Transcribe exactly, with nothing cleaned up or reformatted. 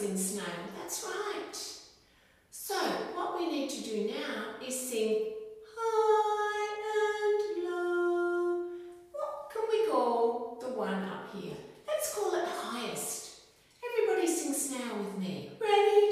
sing Snail. That's right. So what we need to do now is sing high and low. What can we call the one up here? Let's call it highest. Everybody sing Snail with me. Ready?